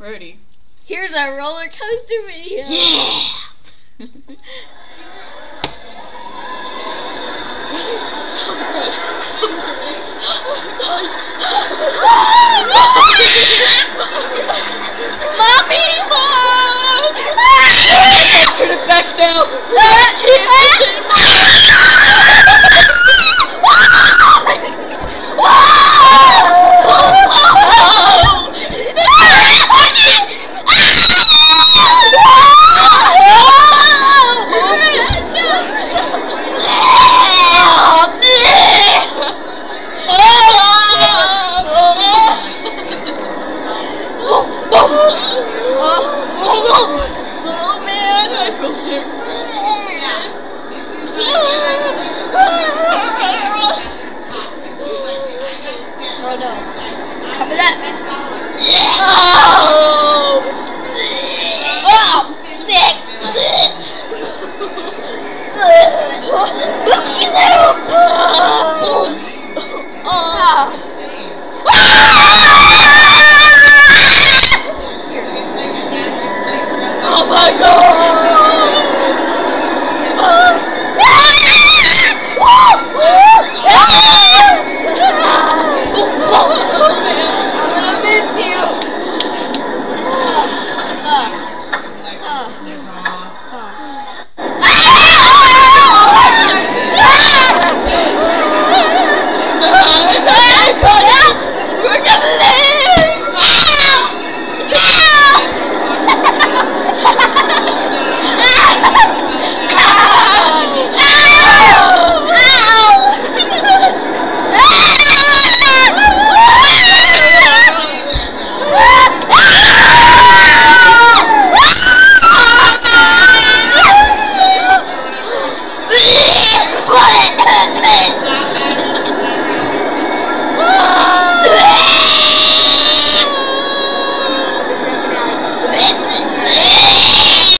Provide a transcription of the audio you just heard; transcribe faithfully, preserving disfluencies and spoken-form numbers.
Ready. Here's our roller coaster video. Yeah! Mommy! Mom! Turn it back now! I can't Oh man, I feel sick. Oh no. It's coming up. Oh! Oh! Sick! Oh! Oh my god! I'm gonna miss you!